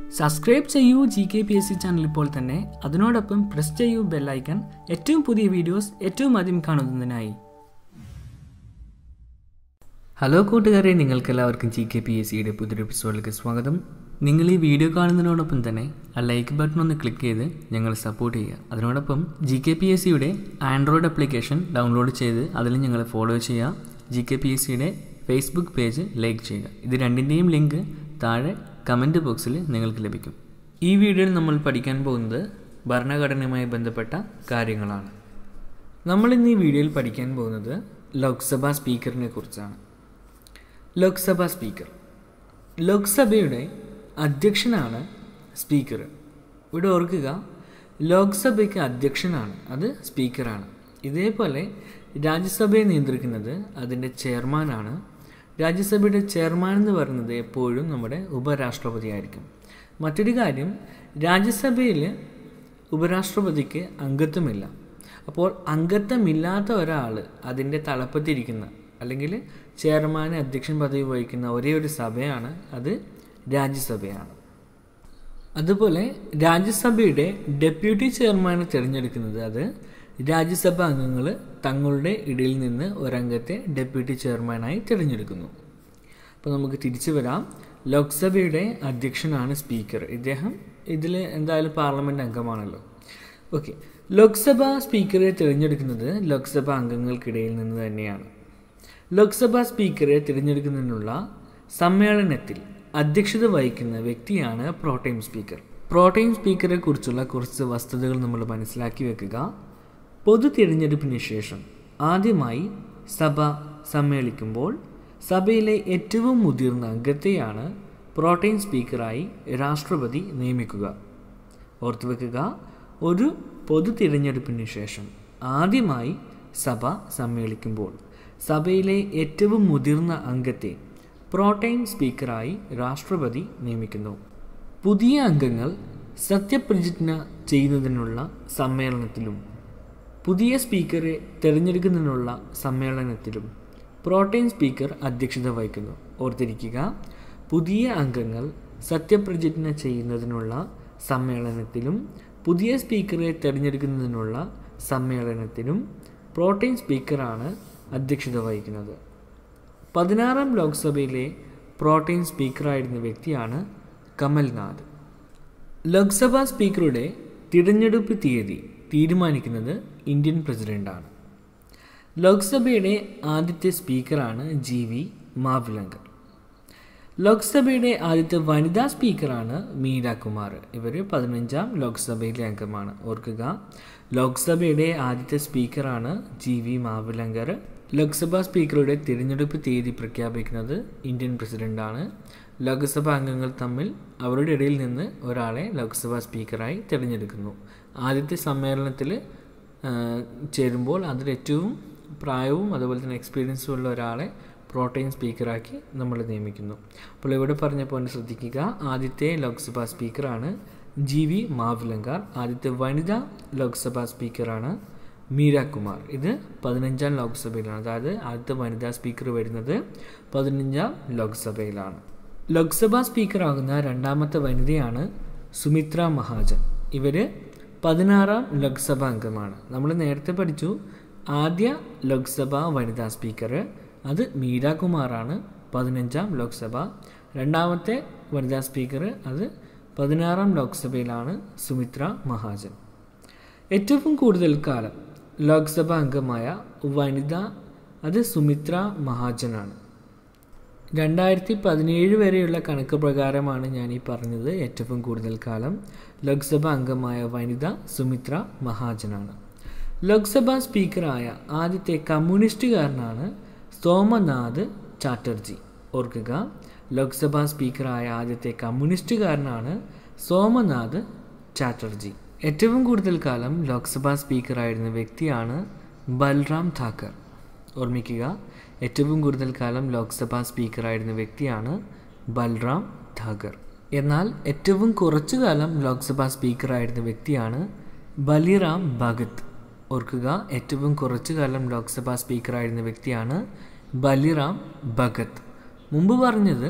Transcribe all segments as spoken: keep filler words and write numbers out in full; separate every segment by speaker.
Speaker 1: Subscribe ചെയ്യൂ G K P S C channel ഇപ്പോൾ തന്നെ. അതിനോടൊപ്പം പ്രസ് ചെയ്യൂ ബെല്ലൈക്കൺ ഏറ്റവും പുതിയ വീഡിയോസ് ഏറ്റവും ആദ്യം കാണുന്നതിനായി. ഹലോ കൂട്ടുകാരെ, നിങ്ങൾക്കെല്ലാവർക്കും ജി കെ പി എസ് സിയുടെ പുതിയൊരു എപ്പിസോഡിലേക്ക് സ്വാഗതം. നിങ്ങൾ ഈ വീഡിയോ കാണുന്നതിനോടൊപ്പം തന്നെ ആ ലൈക്ക് ബട്ടൺ ഒന്ന് ക്ലിക്ക് ചെയ്ത് ഞങ്ങളെ സപ്പോർട്ട് ചെയ്യുക. അതിനോടൊപ്പം ജി കെ പി എസ് സിയുടെ ആൻഡ്രോയിഡ് ആപ്ലിക്കേഷൻ ഡൗൺലോഡ് ചെയ്ത് അതിൽ ഞങ്ങളെ ഫോളോ ചെയ്യുക. ജി കെ പി എസ് സിയുടെ ഫേസ്ബുക്ക് പേജ് ലൈക്ക് ചെയ്യുക. ഇത് രണ്ടിൻ്റെയും ലിങ്ക് താഴെ കമൻറ്റ് ബോക്സിൽ നിങ്ങൾക്ക് ലഭിക്കും. ഈ വീഡിയോയിൽ നമ്മൾ പഠിക്കാൻ പോകുന്നത് ഭരണഘടനയുമായി ബന്ധപ്പെട്ട കാര്യങ്ങളാണ്. നമ്മളിന്ന് ഈ വീഡിയോയിൽ പഠിക്കാൻ പോകുന്നത് ലോക്സഭാ സ്പീക്കറിനെ കുറിച്ചാണ്. ലോക്സഭാ സ്പീക്കർ ലോക്സഭയുടെ അധ്യക്ഷനാണ് സ്പീക്കർ. ഇവിടെ ഓർക്കുക, ലോക്സഭയ്ക്ക് അധ്യക്ഷനാണ്, അത് സ്പീക്കറാണ്. ഇതേപോലെ രാജ്യസഭയെ നിയന്ത്രിക്കുന്നത് അതിൻ്റെ ചെയർമാനാണ്. രാജ്യസഭയുടെ ചെയർമാൻ എന്ന് പറയുന്നത് എപ്പോഴും നമ്മുടെ ഉപരാഷ്ട്രപതി ആയിരിക്കും. മറ്റൊരു കാര്യം, രാജ്യസഭയിൽ ഉപരാഷ്ട്രപതിക്ക് അംഗത്വമില്ല. അപ്പോൾ അംഗത്വമില്ലാത്ത ഒരാൾ അതിൻ്റെ തലപ്പത്തിരിക്കുന്ന അല്ലെങ്കിൽ ചെയർമാൻ അധ്യക്ഷൻ പദവി വഹിക്കുന്ന ഒരേ ഒരു സഭയാണ് അത് രാജ്യസഭയാണ്. അതുപോലെ രാജ്യസഭയുടെ ഡെപ്യൂട്ടി ചെയർമാനെ തിരഞ്ഞെടുക്കുന്നത് അത് രാജ്യസഭാ അംഗങ്ങൾ തങ്ങളുടെ ഇടയിൽ നിന്ന് ഒരംഗത്തെ ഡെപ്യൂട്ടി ചെയർമാനായി തിരഞ്ഞെടുക്കുന്നു. അപ്പോൾ നമുക്ക് തിരിച്ചു വരാം. ലോക്സഭയുടെ അധ്യക്ഷനാണ് സ്പീക്കർ. ഇദ്ദേഹം ഇതിൽ എന്തായാലും പാർലമെൻറ്റ് അംഗമാണല്ലോ. ഓക്കെ, ലോക്സഭാ സ്പീക്കറെ തിരഞ്ഞെടുക്കുന്നത് ലോക്സഭാ അംഗങ്ങൾക്കിടയിൽ നിന്ന് തന്നെയാണ്. ലോക്സഭാ സ്പീക്കറെ തിരഞ്ഞെടുക്കുന്നതിനുള്ള സമ്മേളനത്തിൽ അധ്യക്ഷത വഹിക്കുന്ന വ്യക്തിയാണ് പ്രോടൈം സ്പീക്കർ. പ്രോടൈം സ്പീക്കറെ കുറിച്ചുള്ള കുറച്ച് വസ്തുതകൾ നമ്മൾ മനസ്സിലാക്കി വെക്കുക. പൊതു തിരഞ്ഞെടുപ്പിന് ശേഷം ആദ്യമായി സഭ സമ്മേളിക്കുമ്പോൾ സഭയിലെ ഏറ്റവും മുതിർന്ന അംഗത്തെയാണ് പ്രോടൈം സ്പീക്കറായി രാഷ്ട്രപതി നിയമിക്കുക. ഓർത്തുവെക്കുക, ഒരു പൊതു തിരഞ്ഞെടുപ്പിന് ശേഷം ആദ്യമായി സഭ സമ്മേളിക്കുമ്പോൾ സഭയിലെ ഏറ്റവും മുതിർന്ന അംഗത്തെ പ്രോടൈം സ്പീക്കറായി രാഷ്ട്രപതി നിയമിക്കുന്നു. പുതിയ അംഗങ്ങൾ സത്യപ്രതിജ്ഞ ചെയ്യുന്നതിനുള്ള സമ്മേളനത്തിലും പുതിയ സ്പീക്കറെ തിരഞ്ഞെടുക്കുന്നതിനുള്ള സമ്മേളനത്തിലും പ്രോടൈം സ്പീക്കർ അധ്യക്ഷത വഹിക്കുന്നു. ഓർത്തിരിക്കുക, പുതിയ അംഗങ്ങൾ സത്യപ്രതിജ്ഞ ചെയ്യുന്നതിനുള്ള സമ്മേളനത്തിലും പുതിയ സ്പീക്കറെ തിരഞ്ഞെടുക്കുന്നതിനുള്ള സമ്മേളനത്തിലും പ്രോടൈം സ്പീക്കറാണ് അധ്യക്ഷത വഹിക്കുന്നത്. പതിനാറാം ലോക്സഭയിലെ പ്രോടൈം സ്പീക്കറായിരുന്ന വ്യക്തിയാണ് കമൽനാഥ്. ലോക്സഭാ സ്പീക്കറുടെ തിരഞ്ഞെടുപ്പ് തീയതി തീരുമാനിക്കുന്നത് ഇന്ത്യൻ പ്രസിഡന്റാണ്. ലോക്സഭയുടെ ആദ്യത്തെ സ്പീക്കറാണ് ജി വി മാവ്ലങ്കർ. ലോക്സഭയുടെ ആദ്യത്തെ വനിതാ സ്പീക്കറാണ് മീര കുമാർ. ഇവർ പതിനഞ്ചാം ലോക്സഭയിലെ അംഗമാണ്. ഓർക്കുക, ലോക്സഭയുടെ ആദ്യത്തെ സ്പീക്കറാണ് ജി വി മാവ്ലങ്കർ. ലോക്സഭാ സ്പീക്കറുടെ തിരഞ്ഞെടുപ്പ് തീയതി പ്രഖ്യാപിക്കുന്നത് ഇന്ത്യൻ പ്രസിഡന്റാണ്. ലോക്സഭാ അംഗങ്ങൾ തമ്മിൽ അവരുടെ ഇടയിൽ നിന്ന് ഒരാളെ ലോക്സഭാ സ്പീക്കറായി തിരഞ്ഞെടുക്കുന്നു. ആദ്യത്തെ സമ്മേളനത്തിൽ ചേരുമ്പോൾ അതിൽ ഏറ്റവും പ്രായവും അതുപോലെ തന്നെ എക്സ്പീരിയൻസും ഉള്ള ഒരാളെ പ്രോടൈം സ്പീക്കറാക്കി നമ്മൾ നിയമിക്കുന്നു. അപ്പോൾ ഇവിടെ പറഞ്ഞ പോയിന്റ് ശ്രദ്ധിക്കുക. ആദ്യത്തെ ലോക്സഭാ സ്പീക്കറാണ് ജി വി മാവ്ലങ്കർ. ആദ്യത്തെ വനിതാ ലോക്സഭാ സ്പീക്കറാണ് മീര കുമാർ. ഇത് പതിനഞ്ചാം ലോക്സഭയിലാണ്. അതായത് ആദ്യത്തെ വനിതാ സ്പീക്കർ വരുന്നത് പതിനഞ്ചാം ലോക്സഭയിലാണ്. ലോക്സഭാ സ്പീക്കറാകുന്ന രണ്ടാമത്തെ വനിതയാണ് സുമിത്ര മഹാജൻ. ഇവർ പതിനാറാം ലോക്സഭാ അംഗമാണ്. നമ്മൾ നേരത്തെ പഠിച്ചു ആദ്യ ലോക്സഭാ വനിതാ സ്പീക്കർ അത് മീര കുമാറാണ്, പതിനഞ്ചാം ലോക്സഭ. രണ്ടാമത്തെ വനിതാ സ്പീക്കർ അത് പതിനാറാം ലോക്സഭയിലാണ് സുമിത്ര മഹാജൻ. ഏറ്റവും കൂടുതൽ കാലം ലോക്സഭാ അംഗമായ വനിത അത് സുമിത്ര മഹാജനാണ്. രണ്ടായിരത്തി പതിനേഴ് വരെയുള്ള കണക്ക് പ്രകാരമാണ് ഞാൻ ഈ പറഞ്ഞത്. ഏറ്റവും കൂടുതൽ കാലം ലോക്സഭാ അംഗമായ വനിത സുമിത്ര മഹാജനാണ്. ലോക്സഭാ സ്പീക്കറായ ആദ്യത്തെ കമ്മ്യൂണിസ്റ്റുകാരനാണ് സോമനാഥ് ചാറ്റർജി. ഓർക്കുക, ലോക്സഭാ സ്പീക്കറായ ആദ്യത്തെ കമ്മ്യൂണിസ്റ്റുകാരനാണ് സോമനാഥ് ചാറ്റർജി. ഏറ്റവും കൂടുതൽ കാലം ലോക്സഭാ സ്പീക്കറായിരുന്ന വ്യക്തിയാണ് ബൽറാം താക്കർ. ഓർമ്മിക്കുക, ഏറ്റവും കൂടുതൽ കാലം ലോക്സഭാ സ്പീക്കറായിരുന്ന വ്യക്തിയാണ് ബൽറാം താക്കർ. എന്നാൽ ഏറ്റവും കുറച്ചു കാലം ലോക്സഭാ സ്പീക്കറായിരുന്ന വ്യക്തിയാണ് ബലിറാം ഭഗത്. ഓർക്കുക, ഏറ്റവും കുറച്ചു കാലം ലോക്സഭാ സ്പീക്കറായിരുന്ന വ്യക്തിയാണ് ബലിറാം ഭഗത്. മുമ്പ് പറഞ്ഞത്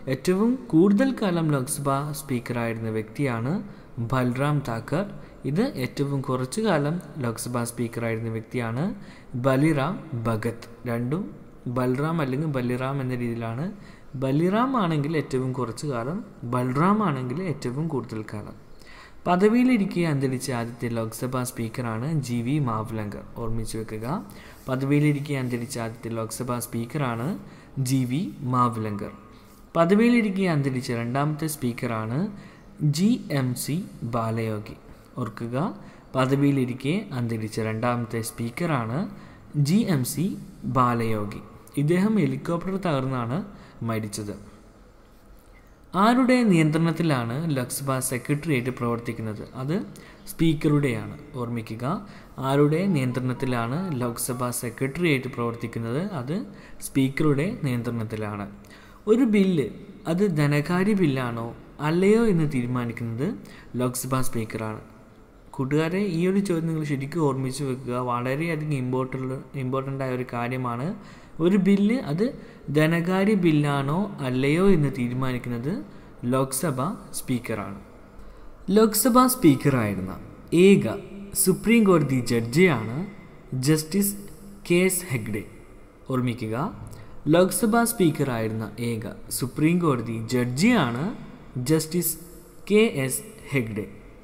Speaker 1: ഏറ്റവും കൂടുതൽ കാലം ലോക്സഭാ സ്പീക്കറായിരുന്ന വ്യക്തിയാണ് ബൽറാം താക്കർ. ഇത് ഏറ്റവും കുറച്ചു കാലം ലോക്സഭാ സ്പീക്കറായിരുന്ന വ്യക്തിയാണ് ബലിറാം ഭഗത്. രണ്ടും ബൽറാം അല്ലെങ്കിൽ ബലിറാം എന്ന രീതിയിലാണ്. ബലിറാം ആണെങ്കിൽ ഏറ്റവും കുറച്ചു കാലം, ബൽറാം ആണെങ്കിൽ ഏറ്റവും കൂടുതൽ കാലം. പദവിയിലിരിക്കെ അന്തരിച്ച ആദ്യത്തെ ലോക്സഭാ സ്പീക്കറാണ് ജി വി മാവ്ലങ്കർ. ഓർമ്മിച്ചു വെക്കുക, പദവിയിലിരിക്കെ അന്തരിച്ച ആദ്യത്തെ ലോക്സഭാ സ്പീക്കറാണ് ജി വി മാവ്ലങ്കർ. പദവിയിലിരിക്കെ അന്തരിച്ച രണ്ടാമത്തെ സ്പീക്കറാണ് ജി എം സി ബാലയോഗി. ഓർക്കുക, പദവിയിലിരിക്കെ അന്തരിച്ച രണ്ടാമത്തെ സ്പീക്കറാണ് ജി എം സി ബാലയോഗി. ഇദ്ദേഹം ഹെലികോപ്റ്റർ തകർന്നാണ് മരിച്ചത്. ആരുടെ നിയന്ത്രണത്തിലാണ് ലോക്സഭാ സെക്രട്ടേറിയറ്റ് പ്രവർത്തിക്കുന്നത്? അത് സ്പീക്കറുടെയാണ്. ഓർമ്മിക്കുക, ആരുടെ നിയന്ത്രണത്തിലാണ് ലോക്സഭാ സെക്രട്ടേറിയറ്റ് പ്രവർത്തിക്കുന്നത്? അത് സ്പീക്കറുടെ നിയന്ത്രണത്തിലാണ്. ഒരു ബില്ല് അത് ധനകാര്യ ബില്ലാണോ അല്ലയോ എന്ന് തീരുമാനിക്കുന്നത് ലോക്സഭാ സ്പീക്കറാണ്. കൂട്ടുകാരെ, ഈ ഒരു ചോദ്യം നിങ്ങൾ ശരിക്കും ഓർമ്മിച്ച് വെക്കുക. വളരെയധികം ഇമ്പോർട്ടൻ്റ് ഇമ്പോർട്ടൻ്റ് ആയ ഒരു കാര്യമാണ്. ഒരു ബില്ല് അത് ധനകാര്യ ബില്ലാണോ അല്ലയോ എന്ന് തീരുമാനിക്കുന്നത് ലോക്സഭ സ്പീക്കറാണ്. ലോക്സഭാ സ്പീക്കറായിരുന്ന ഏക സുപ്രീം കോടതി ജഡ്ജിയാണ് ജസ്റ്റിസ് കെ എസ് ഹെഗ്ഡെ. ഓർമ്മിക്കുക, ലോക്സഭാ സ്പീക്കറായിരുന്ന ഏക സുപ്രീം കോടതി ജഡ്ജിയാണ് ജസ്റ്റിസ് കെ എസ് ഹെഗ്ഡെ.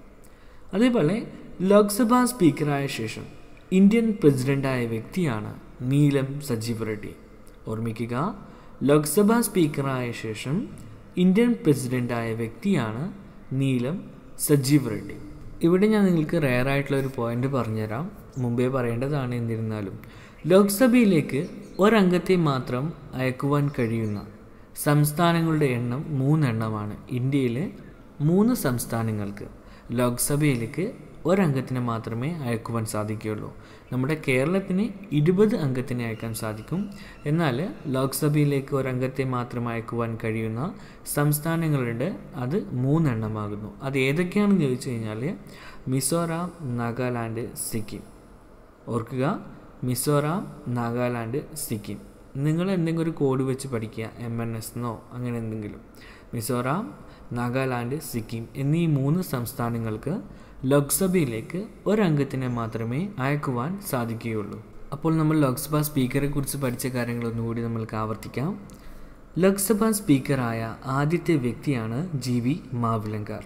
Speaker 1: അതേപോലെ ലോക്സഭാ സ്പീക്കറായ ശേഷം ഇന്ത്യൻ പ്രസിഡൻ്റായ വ്യക്തിയാണ് നീലം സജീവ് റെഡ്ഡി. ഓർമ്മിക്കുക, ലോക്സഭാ സ്പീക്കറായ ശേഷം ഇന്ത്യൻ പ്രസിഡൻ്റായ വ്യക്തിയാണ് നീലം സജീവ് റെഡ്ഡി. ഇവിടെ ഞാൻ നിങ്ങൾക്ക് റെയർ ആയിട്ടുള്ള ഒരു പോയിന്റ് പറഞ്ഞുതരാം, മുമ്പേ പറയേണ്ടതാണ്. എന്നിരുന്നാലും ലോക്സഭയിലേക്ക് ഒരംഗത്തെ മാത്രം അയക്കുവാൻ കഴിയുന്ന സംസ്ഥാനങ്ങളുടെ എണ്ണം മൂന്നെണ്ണമാണ്. ഇന്ത്യയിലെ മൂന്ന് സംസ്ഥാനങ്ങൾക്ക് ലോക്സഭയിലേക്ക് ഒരംഗത്തിനെ മാത്രമേ അയക്കുവാൻ സാധിക്കുകയുള്ളൂ. നമ്മുടെ കേരളത്തിന് ഇരുപത് അംഗത്തിനെ അയക്കാൻ സാധിക്കും. എന്നാൽ ലോക്സഭയിലേക്ക് ഒരംഗത്തെ മാത്രം അയക്കുവാൻ കഴിയുന്ന സംസ്ഥാനങ്ങളുണ്ട്, അത് മൂന്നെണ്ണമാകുന്നു. അത് ഏതൊക്കെയാണെന്ന് ചോദിച്ചു കഴിഞ്ഞാൽ മിസോറാം, നാഗാലാൻഡ്, സിക്കിം. ഓർക്കുക, മിസോറാം, നാഗാലാൻഡ്, സിക്കിം. നിങ്ങൾ എന്തെങ്കിലും ഒരു കോഡ് വെച്ച് പഠിക്കുക, എം എൻ എസ് എന്നോ അങ്ങനെ എന്തെങ്കിലും. മിസോറാം, നാഗാലാൻഡ്, സിക്കിം എന്നീ മൂന്ന് സംസ്ഥാനങ്ങൾക്ക് ലോക്സഭയിലേക്ക് ഒരംഗത്തിനെ മാത്രമേ അയക്കുവാൻ സാധിക്കുകയുള്ളൂ. അപ്പോൾ നമ്മൾ ലോക്സഭാ സ്പീക്കറെ കുറിച്ച് പഠിച്ച കാര്യങ്ങളൊന്നുകൂടി നമ്മൾക്ക് ആവർത്തിക്കാം. ലോക്സഭാ സ്പീക്കറായ ആദ്യത്തെ വ്യക്തിയാണ് ജി വി മാവ്ലങ്കർ.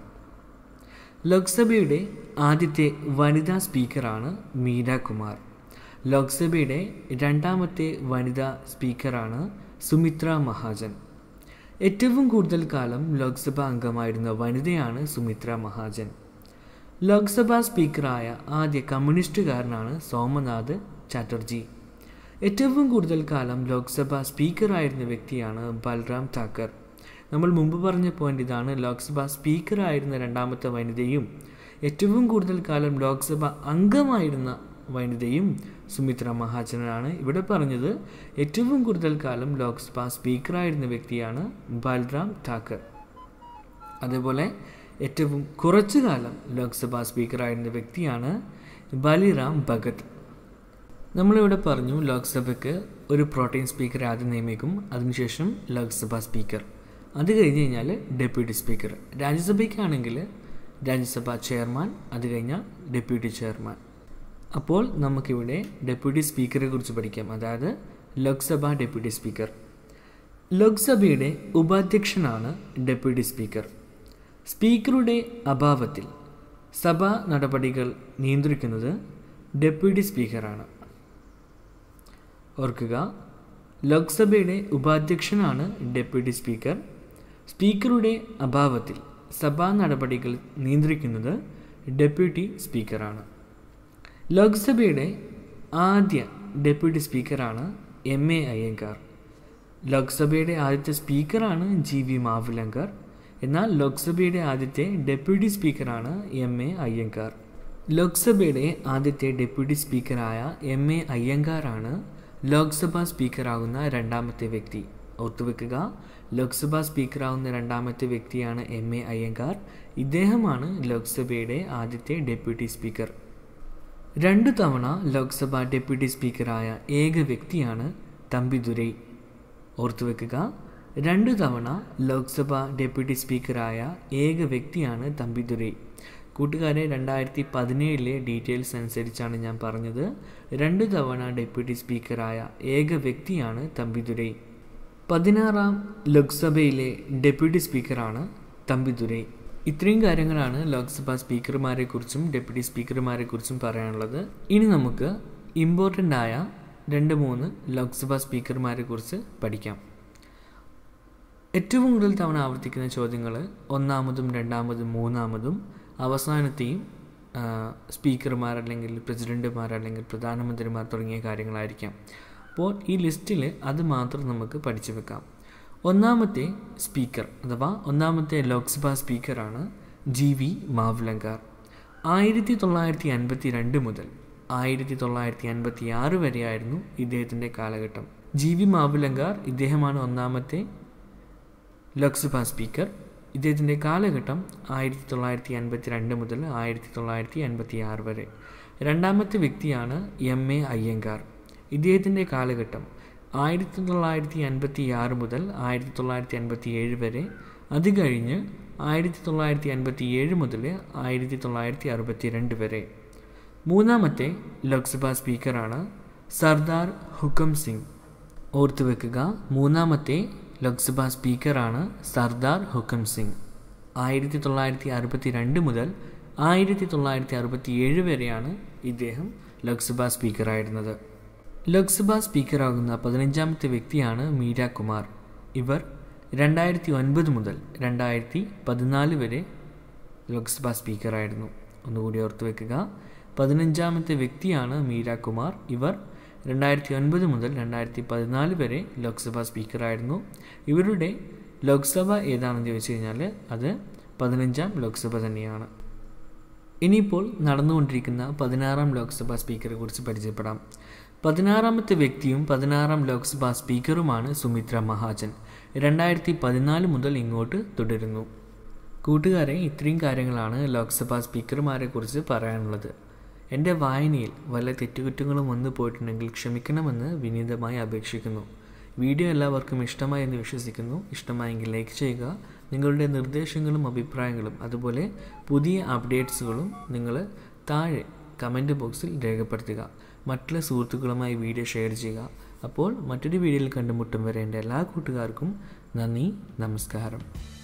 Speaker 1: ലോക്സഭയുടെ ആദ്യത്തെ വനിതാ സ്പീക്കറാണ് മീര കുമാർ. ലോക്സഭയുടെ രണ്ടാമത്തെ വനിതാ സ്പീക്കറാണ് സുമിത്ര മഹാജൻ. ഏറ്റവും കൂടുതൽ കാലം ലോക്സഭാ അംഗമായിരുന്ന വനിതയാണ് സുമിത്ര മഹാജൻ. ലോക്സഭാ സ്പീക്കറായ ആദ്യ കമ്മ്യൂണിസ്റ്റുകാരനാണ് സോമനാഥ് ചാറ്റർജി. ഏറ്റവും കൂടുതൽ കാലം ലോക്സഭാ സ്പീക്കറായിരുന്ന വ്യക്തിയാണ് ബൽറാം താക്കർ. നമ്മൾ മുമ്പ് പറഞ്ഞ പോയിന്റ് ഇതാണ്. ലോക്സഭാ സ്പീക്കറായിരുന്ന രണ്ടാമത്തെ വനിതയും ഏറ്റവും കൂടുതൽ കാലം ലോക്സഭ അംഗമായിരുന്ന വനിതയും സുമിത്ര മഹാജനാണ്. ഇവിടെ പറഞ്ഞത് ഏറ്റവും കൂടുതൽ കാലം ലോക്സഭാ സ്പീക്കറായിരുന്ന വ്യക്തിയാണ് ബൽറാം താക്കർ. അതേപോലെ ഏറ്റവും കുറച്ചു കാലം ലോക്സഭാ സ്പീക്കറായിരുന്ന വ്യക്തിയാണ് ബലിറാം ഭഗത്. നമ്മളിവിടെ പറഞ്ഞു ലോക്സഭയ്ക്ക് ഒരു പ്രോട്ടീൻ സ്പീക്കറെ ആദ്യം നിയമിക്കും, അതിനുശേഷം ലോക്സഭാ സ്പീക്കർ, അത് കഴിഞ്ഞ് കഴിഞ്ഞാൽ ഡെപ്യൂട്ടി സ്പീക്കർ. രാജ്യസഭയ്ക്കാണെങ്കിൽ രാജ്യസഭാ ചെയർമാൻ, അത് കഴിഞ്ഞാൽ ഡെപ്യൂട്ടി ചെയർമാൻ. അപ്പോൾ നമുക്കിവിടെ ഡെപ്യൂട്ടി സ്പീക്കറെ കുറിച്ച് പഠിക്കാം, അതായത് ലോക്സഭ ഡെപ്യൂട്ടി സ്പീക്കർ. ലോക്സഭയുടെ ഉപാധ്യക്ഷനാണ് ഡെപ്യൂട്ടി സ്പീക്കർ. സ്പീക്കറുടെ അഭാവത്തിൽ സഭാ നടപടികൾ നിയന്ത്രിക്കുന്നത് ഡെപ്യൂട്ടി സ്പീക്കറാണ്. ഓർക്കുക, ലോക്സഭയുടെ ഉപാധ്യക്ഷനാണ് ഡെപ്യൂട്ടി സ്പീക്കർ. സ്പീക്കറുടെ അഭാവത്തിൽ സഭാ നടപടികൾ നിയന്ത്രിക്കുന്നത് ഡെപ്യൂട്ടി സ്പീക്കറാണ്. ലോക്സഭയുടെ ആദ്യ ഡെപ്യൂട്ടി സ്പീക്കറാണ് എം എ അയ്യങ്കാർ. ലോക്സഭയുടെ ആദ്യത്തെ സ്പീക്കറാണ് ജി വി മാവ്ലങ്കർ. എന്നാൽ ലോക്സഭയുടെ ആദ്യത്തെ ഡെപ്യൂട്ടി സ്പീക്കറാണ് എം എ അയ്യങ്കാർ. ലോക്സഭയുടെ ആദ്യത്തെ ഡെപ്യൂട്ടി സ്പീക്കറായ എം എ അയ്യങ്കാറാണ് ലോക്സഭാ സ്പീക്കറാകുന്ന രണ്ടാമത്തെ വ്യക്തി. ഓർത്തുവെക്കുക, ലോക്സഭാ സ്പീക്കറാകുന്ന രണ്ടാമത്തെ വ്യക്തിയാണ് എം എ അയ്യങ്കാർ. ഇദ്ദേഹമാണ് ലോക്സഭയുടെ ആദ്യത്തെ ഡെപ്യൂട്ടി സ്പീക്കർ. രണ്ടു തവണ ലോക്സഭ ഡെപ്യൂട്ടി സ്പീക്കറായ ഏക വ്യക്തിയാണ് തമ്പിദുരൈ. ഓർത്തുവെക്കുക, രണ്ടു തവണ ലോക്സഭ ഡെപ്യൂട്ടി സ്പീക്കറായ ഏക വ്യക്തിയാണ് തമ്പിദുരൈ. കൂട്ടുകാരെ, രണ്ടായിരത്തി പതിനേഴിലെ ഡീറ്റെയിൽസ് അനുസരിച്ചാണ് ഞാൻ പറഞ്ഞത്. രണ്ടു തവണ ഡെപ്യൂട്ടി സ്പീക്കറായ ഏക വ്യക്തിയാണ് തമ്പിദുരൈ. പതിനാറാം ലോക്സഭയിലെ ഡെപ്യൂട്ടി സ്പീക്കറാണ് തമ്പിദുരൈ. ഇത്രയും കാര്യങ്ങളാണ് ലോക്സഭാ സ്പീക്കർമാരെ കുറിച്ചും ഡെപ്യൂട്ടി സ്പീക്കർമാരെ കുറിച്ചും പറയാനുള്ളത്. ഇനി നമുക്ക് ഇമ്പോർട്ടൻ്റ് ആയ രണ്ട് മൂന്ന് ലോക്സഭാ സ്പീക്കർമാരെ കുറിച്ച് പഠിക്കാം. ഏറ്റവും കൂടുതൽ തവണ ആവർത്തിക്കുന്ന ചോദ്യങ്ങൾ ഒന്നാമതും രണ്ടാമതും മൂന്നാമതും അവസാനത്തെയും സ്പീക്കർമാർ അല്ലെങ്കിൽ പ്രസിഡൻറ്റുമാർ അല്ലെങ്കിൽ പ്രധാനമന്ത്രിമാർ തുടങ്ങിയ കാര്യങ്ങളായിരിക്കാം. അപ്പോൾ ഈ ലിസ്റ്റിൽ അത് മാത്രം നമുക്ക് പഠിച്ചു വെക്കാം. ഒന്നാമത്തെ സ്പീക്കർ അഥവാ ഒന്നാമത്തെ ലോക്സഭാ സ്പീക്കറാണ് ജി വി മാവ്ലങ്കാർ. ആയിരത്തി തൊള്ളായിരത്തി അൻപത്തി രണ്ട് മുതൽ ആയിരത്തി തൊള്ളായിരത്തി അൻപത്തി ആറ് വരെയായിരുന്നു ഇദ്ദേഹത്തിൻ്റെ കാലഘട്ടം. ജി വി മാവ്ലങ്കാർ ഇദ്ദേഹമാണ് ഒന്നാമത്തെ ലോക്സഭാ സ്പീക്കർ. ഇദ്ദേഹത്തിൻ്റെ കാലഘട്ടം ആയിരത്തി തൊള്ളായിരത്തി അൻപത്തി രണ്ട് മുതൽ ആയിരത്തി തൊള്ളായിരത്തി അൻപത്തി ആറ് വരെ. രണ്ടാമത്തെ വ്യക്തിയാണ് എം എ അയ്യങ്കാർ. ഇദ്ദേഹത്തിൻ്റെ കാലഘട്ടം ആയിരത്തി തൊള്ളായിരത്തി അൻപത്തി ആറ് മുതൽ ആയിരത്തി തൊള്ളായിരത്തി അൻപത്തി ഏഴ് വരെ. അത് കഴിഞ്ഞ് ആയിരത്തി തൊള്ളായിരത്തി അൻപത്തി ഏഴ് മുതൽ ആയിരത്തി തൊള്ളായിരത്തി അറുപത്തി രണ്ട് വരെ. മൂന്നാമത്തെ ലോക്സഭാ സ്പീക്കറാണ് സർദാർ ഹുക്കം സിംഗ്. ഓർത്തു വെക്കുക, മൂന്നാമത്തെ ലോക്സഭാ സ്പീക്കറാണ് സർദാർ ഹുക്കം സിംഗ്. ആയിരത്തി തൊള്ളായിരത്തി അറുപത്തി രണ്ട് മുതൽ ആയിരത്തി തൊള്ളായിരത്തി അറുപത്തി ഏഴ് വരെയാണ് ഇദ്ദേഹം ലോക്സഭാ സ്പീക്കറായിരുന്നത്. ലോക്സഭാ സ്പീക്കറാകുന്ന പതിനഞ്ചാമത്തെ വ്യക്തിയാണ് മീര കുമാർ. ഇവർ രണ്ടായിരത്തി ഒൻപത് മുതൽ രണ്ടായിരത്തി പതിനാല് വരെ ലോക്സഭാ സ്പീക്കറായിരുന്നു. ഒന്നുകൂടി ഓർത്തു വെക്കുക, പതിനഞ്ചാമത്തെ വ്യക്തിയാണ് മീര കുമാർ. ഇവർ രണ്ടായിരത്തി ഒൻപത് മുതൽ രണ്ടായിരത്തി പതിനാല് വരെ ലോക്സഭാ സ്പീക്കറായിരുന്നു. ഇവരുടെ ലോക്സഭ ഏതാണെന്ന് ചോദിച്ചു കഴിഞ്ഞാൽ അത് പതിനഞ്ചാം ലോക്സഭ തന്നെയാണ്. ഇനിയിപ്പോൾ നടന്നുകൊണ്ടിരിക്കുന്ന പതിനാറാം ലോക്സഭാ സ്പീക്കറെ കുറിച്ച് പരിചയപ്പെടാം. പതിനാറാമത്തെ വ്യക്തിയും പതിനാറാം ലോക്സഭാ സ്പീക്കറുമാണ് സുമിത്ര മഹാജൻ. രണ്ടായിരത്തി പതിനാല് മുതൽ ഇങ്ങോട്ട് തുടരുന്നു. കൂട്ടുകാരെ, ഇത്രയും കാര്യങ്ങളാണ് ലോക്സഭാ സ്പീക്കർമാരെ കുറിച്ച് പറയാനുള്ളത്. എൻ്റെ വായനയിൽ വല്ല തെറ്റുകുറ്റങ്ങളും വന്നു പോയിട്ടുണ്ടെങ്കിൽ ക്ഷമിക്കണമെന്ന് വിനീതമായി അപേക്ഷിക്കുന്നു. വീഡിയോ എല്ലാവർക്കും ഇഷ്ടമായി എന്ന് വിശ്വസിക്കുന്നു. ഇഷ്ടമായെങ്കിൽ ലൈക്ക് ചെയ്യുക. നിങ്ങളുടെ നിർദ്ദേശങ്ങളും അഭിപ്രായങ്ങളും അതുപോലെ പുതിയ അപ്ഡേറ്റ്സുകളും നിങ്ങൾ താഴെ കമൻറ്റ് ബോക്സിൽ രേഖപ്പെടുത്തുക. മറ്റുള്ള സുഹൃത്തുക്കളുമായി വീഡിയോ ഷെയർ ചെയ്യുക. അപ്പോൾ മറ്റൊരു വീഡിയോയിൽ കണ്ടുമുട്ടും വരെ എൻ്റെ എല്ലാ കൂട്ടുകാർക്കും നന്ദി, നമസ്കാരം.